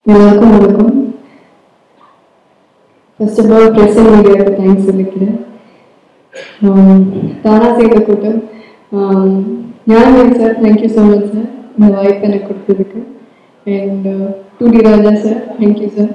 எல்லாருக்கும் வணக்கம். First of all press and மீடியாவுக்கு தேங்க்ஸ் சொல்லிக்கிறேன். தானா சேர்ந்த கூட்டம் Gnanavel sir, thank you so much sir இந்த வாய்ப்பு எனக்கு கொடுத்ததுக்கு. அண்ட் டூடி ராஜா சார், தேங்க்யூ சார்.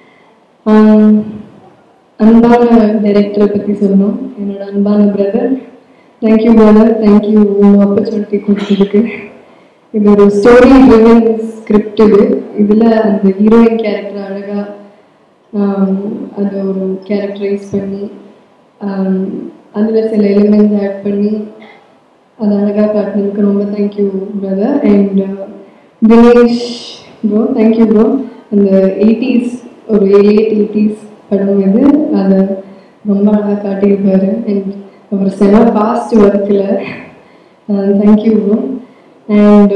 அன்பான டைரக்டரை பற்றி சொல்லணும். என்னோட அன்பான brother, thank you brother, thank you opportunity கொடுத்ததுக்கு. இது ஒரு ஸ்டோரி ட்ரிவன் ஸ்கிரிப்ட். இதில் அந்த ஹீரோயின் கேரக்டர் அழகாக அதை ஒரு கேரக்டரைஸ் பண்ணி அதில் சில எலிமெண்ட்ஸ் ஆட் பண்ணி அதை அழகாக காட்டினதுக்கு ரொம்ப thank you brother. And Dinesh bro, thank you bro. அந்த 80s ஒரு லேட் 80s படம் இது, அதை ரொம்ப அழகாக காட்டியிருப்பார். அண்ட் அவர் செம ஃபாஸ்ட் ஒர்க்கில், thank you bro. And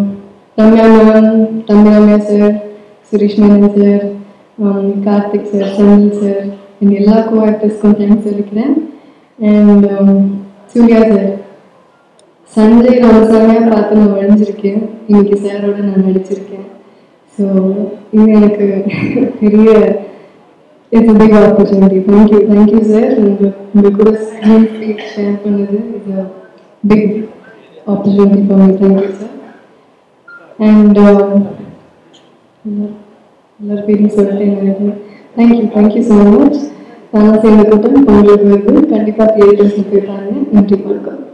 Ramya sir, Suresh Menon sir, Karthik sir, Sanil sir, and எல்லா co-actors-க்கும் thanks சொல்லிக்கிறேன். And Surya sir, சஞ்சய் ராமசாமியா பார்த்து நான் வரைஞ்சிருக்கேன், இன்னைக்கு சாரோட நான் நடிச்சிருக்கேன். ஸோ இது எனக்கு பெரிய it's a big opportunity. Thank you sir. உங்க கூட ஸ்க்ரீன் ஸ்பீச் ஷேர் பண்ணது it's a big opportunity for me. Thank you sir. And thank you so much. தானா சேர்ந்த கூட்டம் உங்களுக்கு கண்டிப்பாக தியேட்டர்ஸில் போய் பாருங்க. நன்றி, வணக்கம்.